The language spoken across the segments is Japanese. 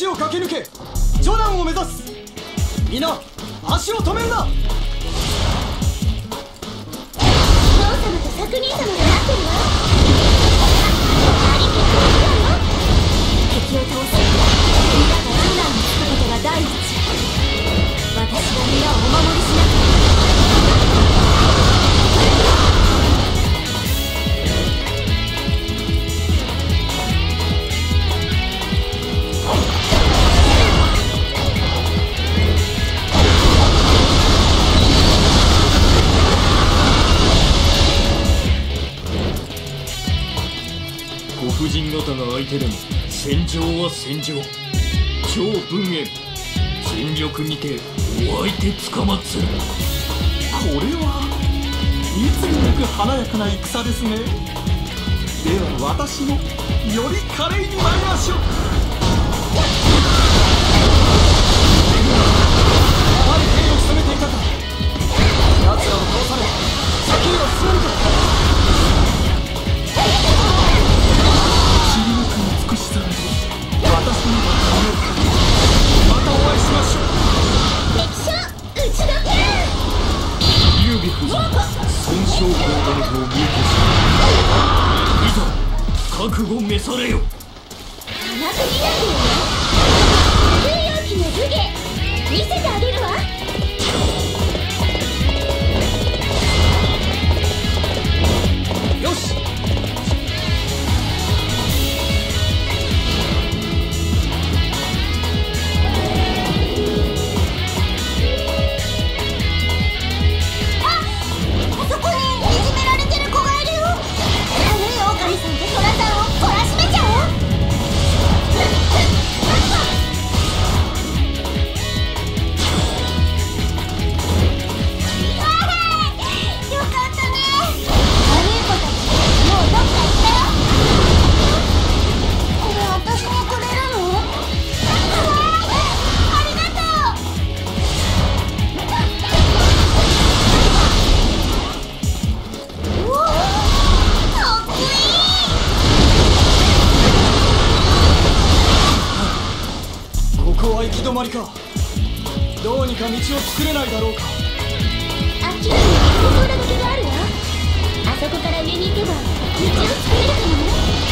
橋を駆け抜けジョナンを目指す。皆足を止めるな。 王様と作人様が待ってるわ。ありきたりだよ。敵を倒す。皆がジョナンにつくことが第一。私が皆をお守りしなきゃ。 ご婦人方が相手でも戦場は戦場。超文縁全力にてお相手つかまつる。 これはいつになく華やかな戦ですね。では私もより華麗に参りましょう。 やはり兵を攻めていたか。奴らを倒され先には進めるか。 切り抜く美しさなど私には可能。またお会いしましょう。 敵将打ち解け。 劉備夫人孫将校殿と見越し、いざ覚悟召されよ。 甘く見ないでよ。水曜日の武芸見せてあげるわ。 よし。行き止まりか。どうにか道を作れないだろうか。 あっちに高層だけがあるわ。あそこから上に行けば道を作れるかもね。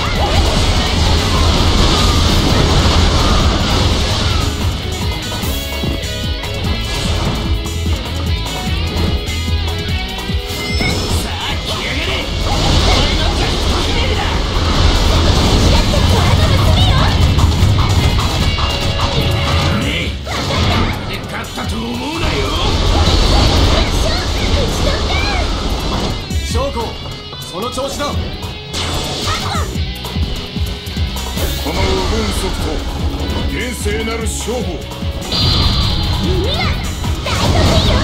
その調子だ。 この右分速と厳正なる勝負を。 耳が大得意よ。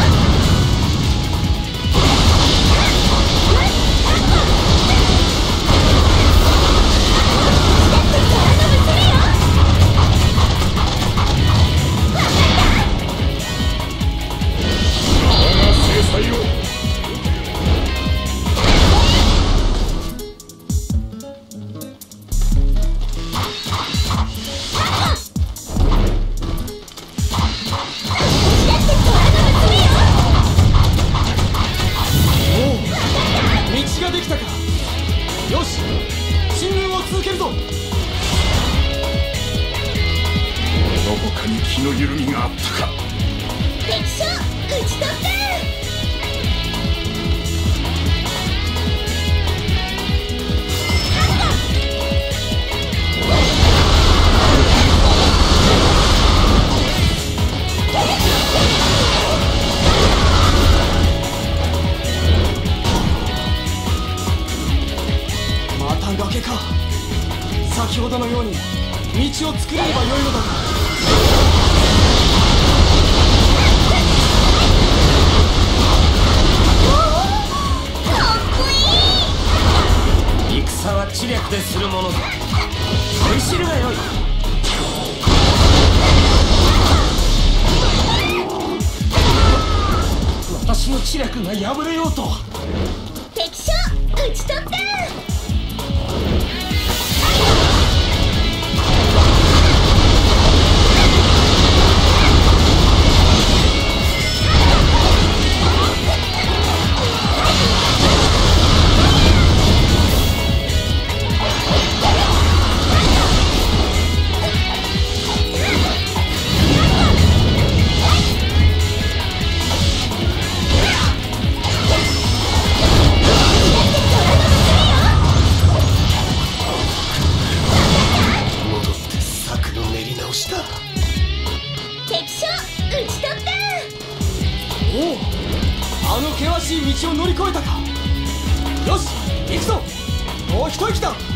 先ほどのように道を作れればよいのだが。 戦は知略でするものだ。取り知るがよい。私の知略が破れようとは。 敵将討ち取った。 おお、あの険しい道を乗り越えたか。よし、行くぞ。もう一息だ。なんだ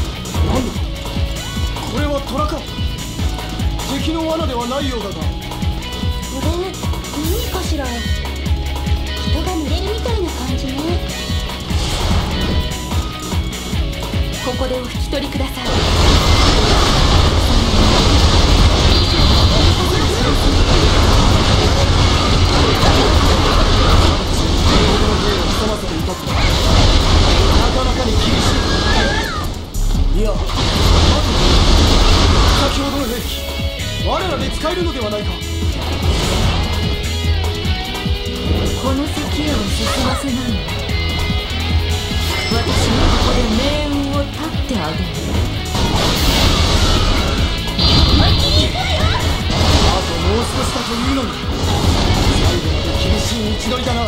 これは虎か。敵の罠ではないようだが。 これ何かしら。人が濡れるみたいな感じね。ここでお引き取りください。 なかなかに厳しい。いや、先ほどの兵器、我らに使えるのではないか。 この先へを進ませない。私がここで命運を絶ってあげる。 あともう少しだというのに、最後まで厳しい道のりだな。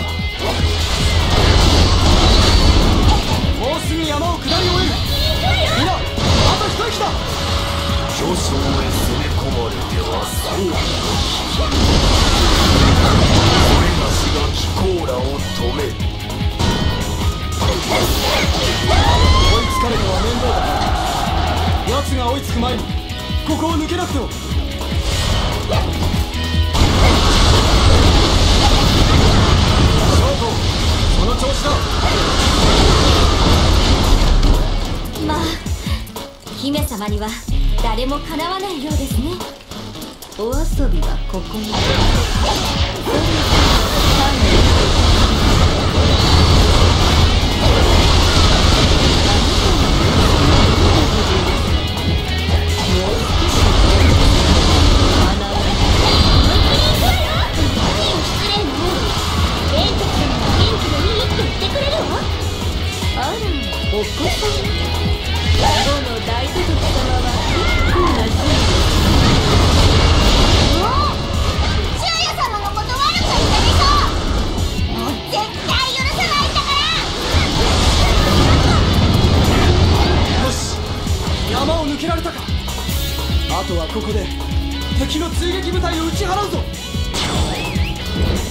もうすぐ山を下り終える。みんな、あと一息だ。 巨匠へ攻め込まれてはそうだ。俺たちが貴公らを止める。 追いつかれては面倒だ。奴が追いつく前にここを抜けなくても。その調子だ。 まあ、姫様には誰もかなわないようですね。お遊びはここまで。お子さん、どの大家族様は結構な人です。 昼夜様のこと悪く言ったでしょ。もう絶対許さないんだから。 よし、山を抜けられたか。あとはここで敵の追撃部隊を打ち払うぞ。